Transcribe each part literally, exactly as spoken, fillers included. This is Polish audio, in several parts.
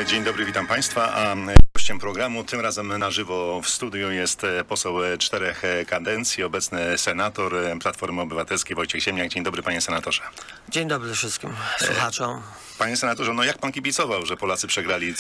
Dzień dobry, witam Państwa. A gościem programu, tym razem na żywo w studiu, jest poseł czterech kadencji, obecny senator Platformy Obywatelskiej Wojciech Ziemniak. Dzień dobry, panie senatorze. Dzień dobry wszystkim słuchaczom. Panie senatorze, no jak pan kibicował, że Polacy przegrali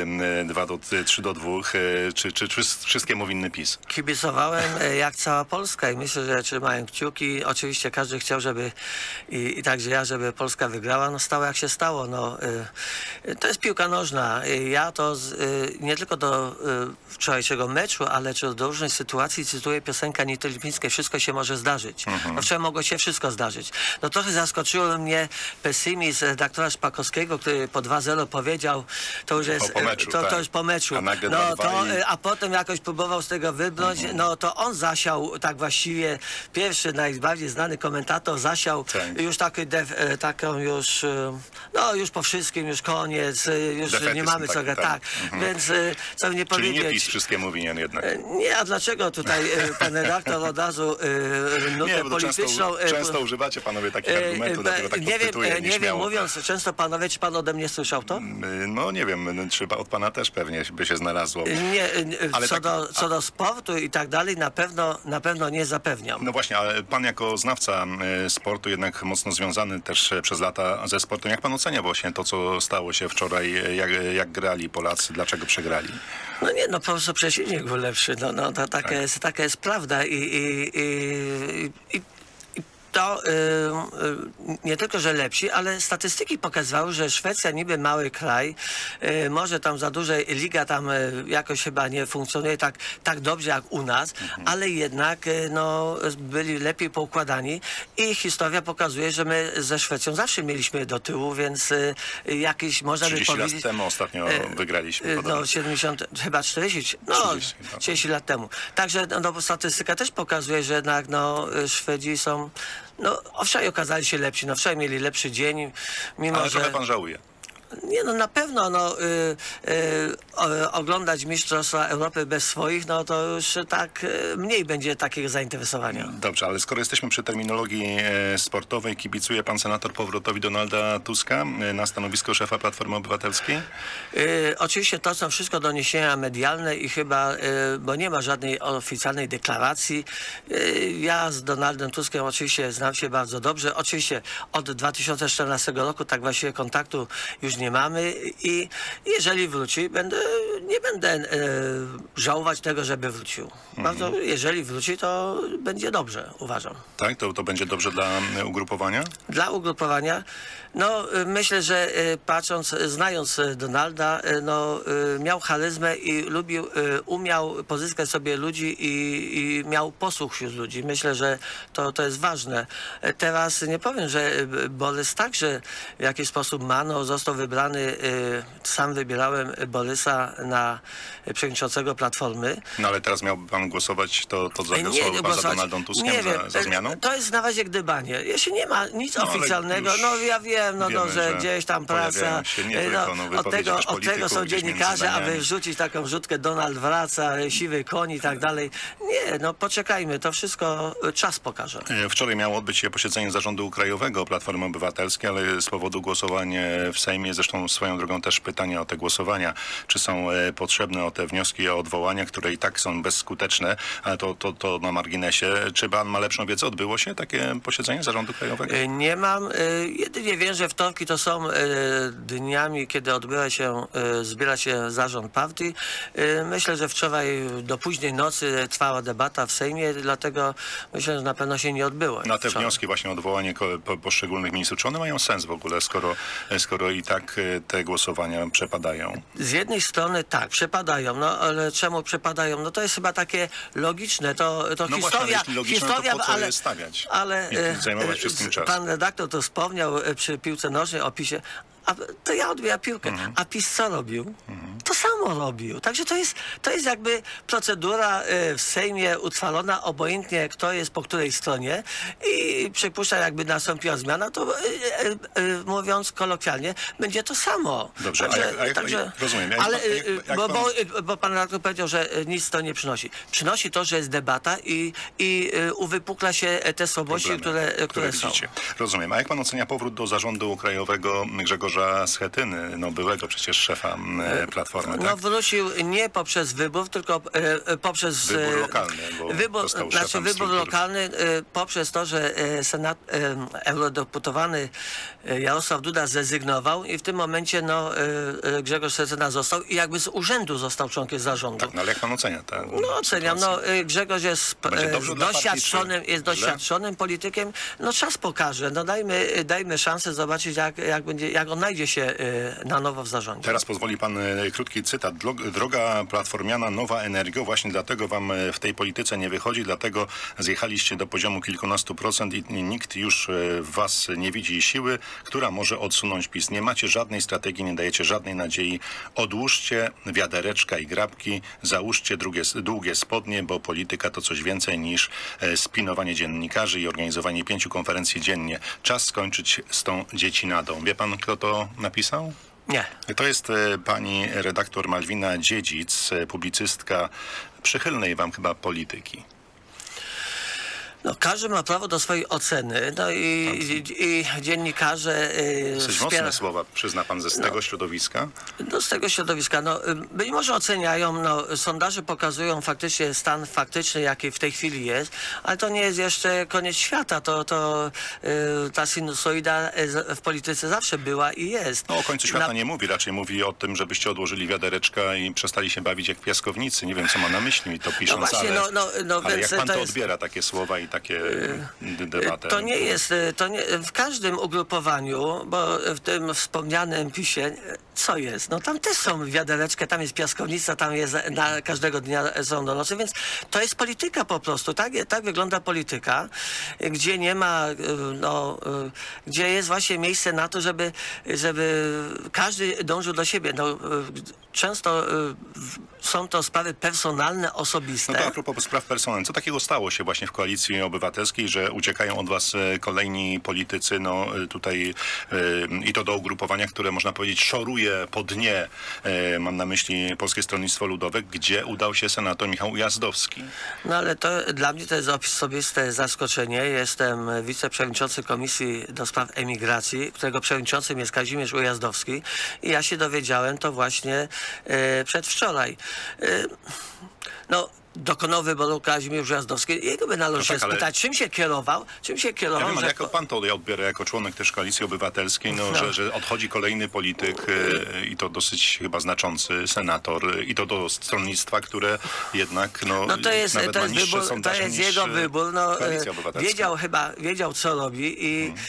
trzy do dwóch? Czy, czy, czy wszystkiemu winny PiS? Kibicowałem jak cała Polska i myślę, że trzymałem kciuki. Oczywiście każdy chciał, żeby i, i także ja, żeby Polska wygrała. No stało jak się stało. No, y, to jest piłka nożna. Ja to z, y, nie tylko do y, wczorajszego meczu, ale czy do różnych sytuacji cytuję piosenkę Anity Lipińskiej. Wszystko się może zdarzyć. Mhm. No wczoraj mogło się wszystko zdarzyć. No trochę zaskoczyło mnie pesymizm redaktora Szpakowskiego, który po dwa zero powiedział, to już jest, po meczu, to, tak. to już po meczu. A, no, to, i... a potem jakoś próbował z tego wybrnąć. Mhm. No to on zasiał tak właściwie, pierwszy, najbardziej znany komentator zasiał tak. już taki def, taką już, no już po wszystkim, już koniec, już defetyzm nie mamy co grać. Tak. tak. Mhm. Więc co nie powiedzieć. Czyli nie PiS wszystkiemu winien jednak. Nie, a dlaczego tutaj pan redaktor od razu nutę nie, polityczną... Często, często używacie panowie takich argumentów, dlatego tak nie wiem, podpytuję, nie wiem, mówiąc często panowie, czy pan ode mnie słyszał to? No nie wiem, czy od pana też pewnie by się znalazło. Nie, ale co, tak, do, co do sportu i tak dalej, na pewno, na pewno nie zapewniam. No właśnie, ale pan jako znawca sportu, jednak mocno związany też przez lata ze sportem, jak pan ocenia właśnie to, co stało się wczoraj, jak, jak grali Polacy, dlaczego przegrali? No nie, no po prostu przeciwnik był lepszy, no, no to taka, tak. jest, taka jest prawda i, i, i, i to y, y, nie tylko, że lepsi, ale statystyki pokazywały, że Szwecja niby mały kraj, y, może tam za dużej liga tam y, jakoś chyba nie funkcjonuje tak, tak dobrze jak u nas, mhm. ale jednak y, no, byli lepiej poukładani i historia pokazuje, że my ze Szwecją zawsze mieliśmy do tyłu, więc y, jakiś można by powiedzieć... trzydzieści lat temu ostatnio y, wygraliśmy. Y, no siedemdziesiąt, chyba czterdzieści, no trzydzieści, trzydzieści lat temu. Także no, statystyka też pokazuje, że jednak no, Szwedzi są... No, owszem, okazali się lepsi, no, owszem, mieli lepszy dzień, mimo ale że... trochę pan żałuje. Nie, no na pewno no, y, y, oglądać Mistrzostwa Europy bez swoich, no to już tak y, mniej będzie takiego zainteresowania. Dobrze, ale skoro jesteśmy przy terminologii e, sportowej, kibicuje pan senator powrotowi Donalda Tuska e, na stanowisko szefa Platformy Obywatelskiej? Y, oczywiście to są wszystko doniesienia medialne i chyba, y, bo nie ma żadnej oficjalnej deklaracji. Y, ja z Donaldem Tuskiem oczywiście znam się bardzo dobrze. Oczywiście od dwa tysiące czternastego roku tak właściwie kontaktu już nie nie mamy i jeżeli wróci, będę, nie będę e, żałować tego, żeby wrócił. Bardzo, mhm. jeżeli wróci, to będzie dobrze, uważam. Tak? To, to będzie dobrze dla ugrupowania? Dla ugrupowania? No, myślę, że patrząc, znając Donalda, no, miał charyzmę i lubił, umiał pozyskać sobie ludzi i, i miał posłuch wśród ludzi. Myślę, że to, to jest ważne. Teraz nie powiem, że Borys także w jakiś sposób ma, no, został wybrany, sam wybierałem Borysa na przewodniczącego Platformy. No ale teraz miałby pan głosować, to, to zagłosował pan za Donaldem Tuskiem, nie wiem, za, za zmianą? To jest na razie gdybanie. Jeśli nie ma nic no, oficjalnego, no ja wiem, no, wiemy, no że gdzieś tam praca, no, od tego, od tego są dziennikarze, aby wrzucić taką wrzutkę Donald wraca, siwy koń i tak dalej. Nie, no poczekajmy, to wszystko czas pokaże. Wczoraj miało odbyć się posiedzenie Zarządu Krajowego Platformy Obywatelskiej, ale z powodu głosowań w Sejmie, zresztą swoją drogą też pytanie o te głosowania, czy są potrzebne o te wnioski o odwołania, które i tak są bezskuteczne, ale to, to, to na marginesie. Czy pan ma lepszą wiedzę? Odbyło się takie posiedzenie Zarządu Krajowego? Nie mam. Jedynie wiem, że wtorki to są dniami, kiedy odbywa się, zbiera się zarząd partii. Myślę, że wczoraj do późnej nocy trwała debata w Sejmie, dlatego myślę, że na pewno się nie odbyło. Na te wczoraj. wnioski właśnie o odwołanie poszczególnych ministrów, czy one mają sens w ogóle, skoro, skoro i tak te głosowania przepadają? Z jednej strony tak, przepadają, no ale czemu przepadają? No to jest chyba takie logiczne, to, to no historia, właśnie, logiczne, historia, to po co ale, je stawiać? ale zajmować wszystkim czas. Pan redaktor to wspomniał przy piłce nożnej o PiSie. A to ja odbijam piłkę. Mhm. A PiS co robił? Mhm. To samo samo robił. Także to jest, to jest jakby procedura y, w Sejmie utrwalona, obojętnie kto jest po której stronie i przypuszcza, jakby nastąpiła zmiana, to y, y, y, mówiąc kolokwialnie, będzie to samo. Dobrze, także, a jak, a jak, także, rozumiem. Jak, ale, jak, jak, jak bo, pan... bo, bo pan redaktor powiedział, że y, nic to nie przynosi. Przynosi to, że jest debata i, i y, uwypukla się te słabości, Problemy, które, które są. widzicie. Rozumiem. A jak pan ocenia powrót do zarządu krajowego Grzegorza Schetyny, no byłego przecież szefa e, Platformy, No tak? wrócił nie poprzez wybór, tylko e, poprzez... Wybór lokalny, bo wybór, został znaczy szefem wybór struktur. lokalny e, poprzez to, że e, senat, e, eurodeputowany e, Jarosław Duda zrezygnował i w tym momencie no, e, e, Grzegorz Schetyna został i jakby z urzędu został członkiem zarządu. Tak, no ale jak pan ocenia tę No oceniam, sytuację? no e, Grzegorz jest Będzie e, dobrze dla partii, doświadczonym, czy jest źle? doświadczonym politykiem. No czas pokaże. No dajmy, dajmy szansę zobaczyć, jak, jak, będzie, jak on znajdzie się e, na nowo w zarządzie. Teraz pozwoli pan e, krótki cytat. Dlo- Droga platformiana, nowa energia, właśnie dlatego wam e, w tej polityce nie wychodzi, dlatego zjechaliście do poziomu kilkunastu procent i nikt już e, w was nie widzi siły, która może odsunąć PiS. Nie macie żadnej strategii, nie dajecie żadnej nadziei. Odłóżcie wiadereczka i grabki, załóżcie drugie, długie spodnie, bo polityka to coś więcej niż e, spinowanie dziennikarzy i organizowanie pięciu konferencji dziennie. Czas skończyć z tą dziecinadą. Wie pan, kto to napisał? Nie. To jest e, pani redaktor Malwina Dziedzic, e, publicystka przychylnej wam chyba polityki. No, każdy ma prawo do swojej oceny, no i, i, i dziennikarze y, Dosyć wspiera, mocne słowa, przyzna pan, ze z tego środowiska. no, z tego środowiska. No, y, być może oceniają, no, sondaże pokazują faktycznie stan faktyczny, jaki w tej chwili jest, ale to nie jest jeszcze koniec świata. To, to y, ta sinusoida y, w polityce zawsze była i jest. No o końcu świata Na- nie mówi, raczej mówi o tym, żebyście odłożyli wiadereczka i przestali się bawić jak piaskownicy. Nie wiem, co ma na myśli to pisząc, właśnie, ale, no, no, no, ale więc jak pan to to jest- odbiera, takie słowa i takie d- debatę? To nie jest, to nie, w każdym ugrupowaniu, bo w tym wspomnianym PiSie, co jest? No tam też są wiadereczka, tam jest piaskownica, tam jest na każdego dnia są donosy, więc to jest polityka po prostu. Tak, tak wygląda polityka, gdzie nie ma, no, gdzie jest właśnie miejsce na to, żeby, żeby każdy dążył do siebie. No, często są to sprawy personalne, osobiste. No to a propos spraw personalnych, co takiego stało się właśnie w Koalicji Obywatelskiej, że uciekają od was e, kolejni politycy, no e, tutaj e, i to do ugrupowania, które można powiedzieć szoruje po dnie, e, mam na myśli Polskie Stronnictwo Ludowe, gdzie udał się senator Michał Ujazdowski. No ale to dla mnie to jest osobiste zaskoczenie. Jestem wiceprzewodniczący Komisji do Spraw Emigracji, którego przewodniczącym jest Kazimierz Ujazdowski i ja się dowiedziałem to właśnie e, przedwczoraj. E, no, dokonał wyboru Kazimierz Ujazdowski. Jego by należy No się tak, ale- spytać, czym się kierował, czym się Ja kierował, wiem, ale że... jako pan to odbiera jako członek też Koalicji Obywatelskiej, no, No. Że, że odchodzi kolejny polityk e, i to dosyć chyba znaczący senator e, i to do stronnictwa, które jednak no, No to jest, nawet to ma jest, niższe wybór, to sondaże jest niż, jego e, wybór. No, Koalicja e, Obywatelska. wiedział chyba, wiedział co robi i, Mhm.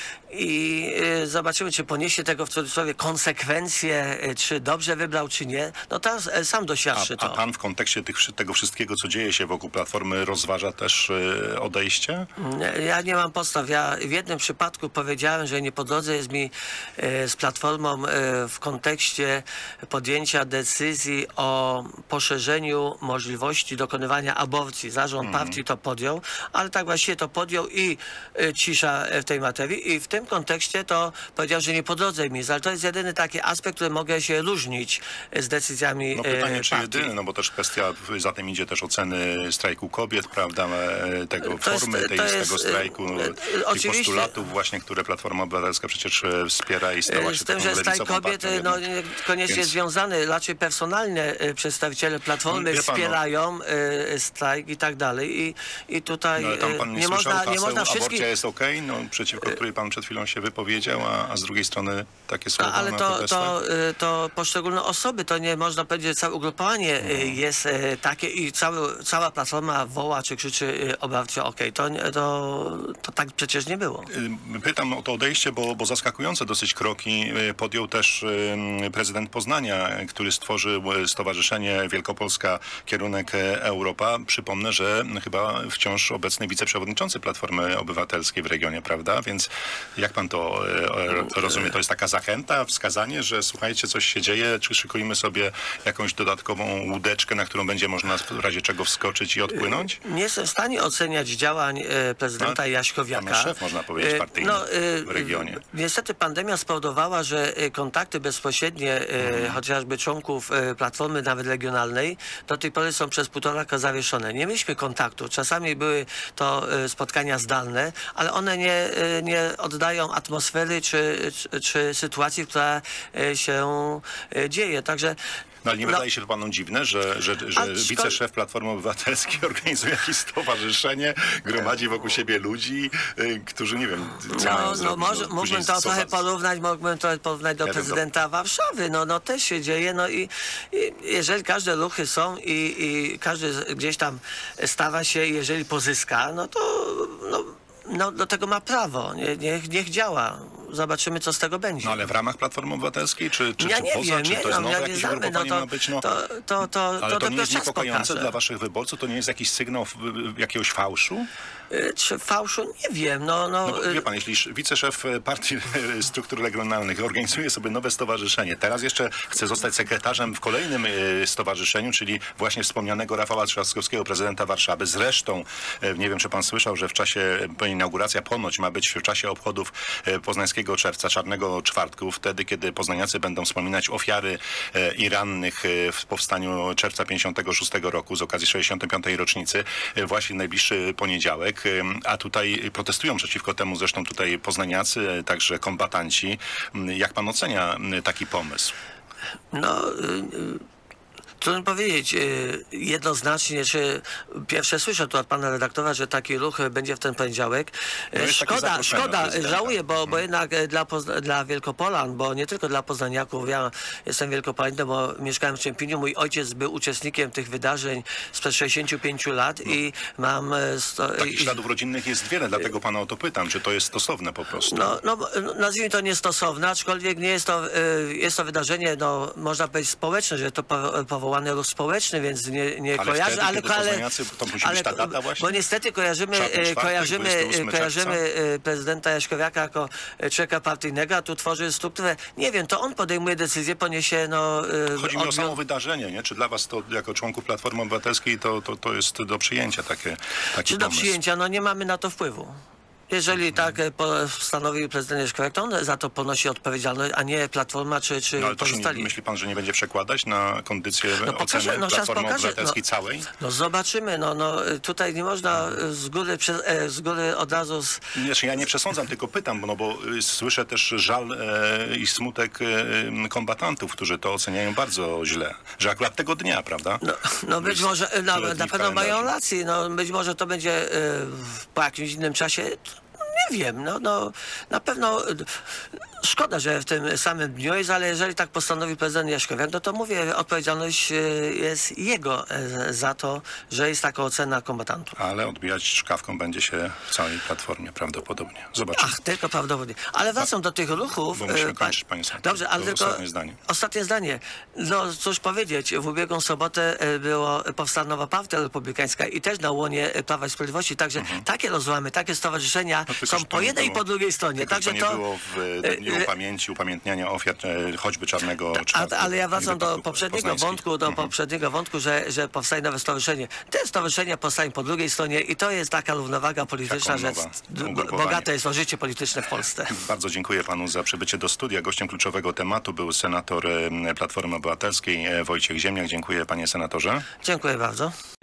i e, zobaczymy, czy poniesie tego w cudzysłowie konsekwencje, e, czy dobrze wybrał, czy nie. No teraz e, sam doświadczy A, a to. pan w kontekście tych, wszy- tego wszystkiego, co dzieje się wokół Platformy, rozważa też e, odejście? Nie, Ja nie mam podstaw. Ja w jednym przypadku powiedziałem, że nie po drodze jest mi e, z Platformą e, w kontekście podjęcia decyzji o poszerzeniu możliwości dokonywania aborcji. Zarząd Mhm. partii to podjął, ale tak właściwie to podjął i e, cisza w tej materii. I w tym kontekście to powiedział, że nie po drodze mi jest. Ale to jest jedyny taki aspekt, który mogę się różnić z decyzjami No e, pytanie, czy partii. jedyny, no bo też kwestia, za tym idzie też oceny strajku kobiet, prawda, e, tego To jest- formy tej, to z jest, tego strajku, no, e, e, tych oczywiście- postulatów właśnie, które Platforma Obywatelska przecież e, wspiera i stała się Z tym, taką że strajk lewicową kobiet partią no, jednak. niekoniecznie Więc- związany, raczej personalnie e, przedstawiciele Platformy Wie pan, no. wspierają e, strajk i tak dalej. I, i tutaj No, ale tam pan e, nie, nie słyszał można, haseł, nie można wszystkich... aborcja jest okej, no, przeciwko której pan przed chwilą się wypowiedział, a, a z drugiej strony takie słowa No, ale na to, protestach. to, y, to poszczególne osoby, to nie można powiedzieć, że całe ugrupowanie y, jest y, takie i cały, cała Platforma woła czy krzyczy y, obawcie okej. To, nie- to, to tak przecież nie było. Y, Pytam o to odejście, bo, bo zaskakujące dosyć kroki y, podjął też y, prezydent Poznania, y, który stworzył y, Stowarzyszenie Wielkopolska Kierunek y, Europa. Przypomnę, że chyba wciąż obecny wiceprzewodniczący Platformy Obywatelskiej w regionie, prawda? Więc Jak pan to e, rozumie? To jest taka zachęta, wskazanie, że słuchajcie, coś się dzieje, czy szykujmy sobie jakąś dodatkową łódeczkę, na którą będzie można w razie czego wskoczyć i odpłynąć? Nie jestem w stanie oceniać działań e, prezydenta No, Jaśkowiaka. Pan szef, można powiedzieć, partyjny No, e, w regionie. Niestety pandemia spowodowała, że e, kontakty bezpośrednie e, Mhm. chociażby członków e, Platformy, nawet regionalnej, do tej pory są przez półtora roku zawieszone. Nie mieliśmy kontaktu. Czasami były to e, spotkania zdalne, ale one nie, e, nie oddają atmosfery czy, czy, czy sytuacji, która e, się e, dzieje. Także No ale nie no, wydaje się to panom dziwne, że, że, że A szko- wiceszef Platformy Obywatelskiej organizuje jakieś stowarzyszenie, gromadzi wokół siebie ludzi, y, którzy nie wiem, co mają No, no zrobić. może, później mógłbym to co trochę za- porównać, mógłbym to porównać do Ja wiem, prezydenta Warszawy. No, no też się dzieje. No i, i jeżeli każde ruchy są i, i każdy z- gdzieś tam stara się, jeżeli pozyska, no to no, no, do tego ma prawo. Nie, niech, niech działa. Zobaczymy, co z tego będzie. No ale w ramach Platformy Obywatelskiej, czy, czy, ja czy nie poza, wiem, czy nie to jest no, nowe ja nie jakieś znamy, no ugrupowanie to, ma być? No, to, to, to, ale to to nie dopiero jest czas niepokojące pokaże. dla waszych wyborców? To nie jest jakiś sygnał w- w- jakiegoś fałszu? Y, Czy fałszu? Nie wiem. No, no, No bo, y, wie pan, jeśli sz- wiceszef e, Partii e, Struktur Regionalnych organizuje sobie nowe stowarzyszenie, teraz jeszcze chce zostać sekretarzem w kolejnym e, stowarzyszeniu, czyli właśnie wspomnianego Rafała Trzaskowskiego, prezydenta Warszawy. Zresztą, e, nie wiem, czy pan słyszał, że w czasie, e, inauguracja ponoć ma być w czasie obchodów e, poznańskiego czerwca, Czarnego Czwartku, wtedy, kiedy poznaniacy będą wspominać ofiary e, i rannych e, w powstaniu czerwca pięćdziesiątego szóstego roku z okazji sześćdziesiątej piątej rocznicy, e, właśnie najbliższy poniedziałek. A tutaj protestują przeciwko temu zresztą tutaj poznaniacy, także kombatanci. Jak pan ocenia taki pomysł? No, y, y, trudno powiedzieć y, jednoznacznie, czy pierwsze słyszę tu od pana redaktora, że taki ruch y, będzie w ten poniedziałek. No Y, jest takie Szkoda, zaproszenie szkoda, prezydenta. żałuję, bo, bo jednak y, dla, Pozna- dla Wielkopolan, bo nie tylko dla poznaniaków, ja jestem wielkopolaninem, bo mieszkałem w Czempinie, mój ojciec był uczestnikiem tych wydarzeń sprzed sześćdziesięciu pięciu lat i mam... y, Sto, Takich i- śladów rodzinnych jest wiele, dlatego pana o to pytam, czy to jest stosowne po prostu. No, no, bo, no, nazwijmy to niestosowne, aczkolwiek nie jest to, y, jest to wydarzenie, no, można powiedzieć społeczne, że to po, powołany ruch społeczny, więc nie, nie Ale kojarzę, wtedy, ale, kiedy ale, poznaniacy, to musi być ta data właśnie? bo niestety kojarzymy, Czarny y, czwartek, kojarzymy, dwudziestego ósmego y, kojarzymy y, prezydenta Jaśkowiaka jako y, człowieka partyjnego, a tu tworzy strukturę, nie wiem, to on podejmuje decyzję, poniesie, no... y, Chodzi mi o odbiór- samo wydarzenie, nie? Czy dla was to jako członków Platformy Obywatelskiej to, to, to jest do przyjęcia takie, taki Czy do pomysł? przyjęcia, no nie mamy na to wpływu. Jeżeli tak e, postanowił prezydent Jaśkowiak, to on za to ponosi odpowiedzialność, a nie Platforma czy, czy No ale to się nie, pozostali. myśli pan, że nie będzie przekładać na kondycję No pokaże- oceny no czas Platformy pokaże, Obywatelskiej no. całej? No zobaczymy, no, no tutaj nie można e, z góry, prze- e, z góry od razu... Z... Znaczy, ja nie przesądzam, tylko pytam, bo, no bo y, słyszę też żal e, i smutek e, kombatantów, którzy to oceniają bardzo źle. Że akurat tego dnia, prawda? No, no być Jest może, e, no, tyle dni na w pewno mają kalendarzu. rację, no być może to będzie e, w- po jakimś innym czasie, nie wiem, no, no na pewno e, szkoda, że w tym samym dniu jest, ale jeżeli tak postanowił prezydent Jaśkowiak, no to mówię, odpowiedzialność e, jest jego e, za to, że jest taka ocena kombatantów. Ale odbijać szkawką będzie się w całej Platformie prawdopodobnie. Zobaczymy. Ach, tylko prawdopodobnie. Ale wracam do tych ruchów. Bo musimy e, kończyć, panie senatorze. Dobrze, ale To tylko ostatnie zdanie. ostatnie zdanie. No cóż powiedzieć, w ubiegłą sobotę e, było powstała nowa partia republikańska i też na łonie e, Prawa i Sprawiedliwości. Także takie rozłamy, takie stowarzyszenia Mhm. No, tylko, są że po to nie jednej i było- po drugiej stronie. Tylko, że Także to nie to. było w e, dniu e, pamięci, upamiętniania ofiar e, choćby Czarnego A, Czwartku. ale ja i wracam do wypadków poprzedniego poznańskich. wątku, do Mhm. poprzedniego wątku, że, że powstaje nowe stowarzyszenie. Te stowarzyszenia powstają po drugiej stronie i to jest taka równowaga polityczna, Taką że nowa d- ugrupowanie. bogate jest o życie polityczne w Polsce. Bardzo dziękuję panu za przybycie do studia. Gościem kluczowego tematu był senator e, Platformy Obywatelskiej e, Wojciech Ziemniak. Dziękuję, panie senatorze. Dziękuję bardzo.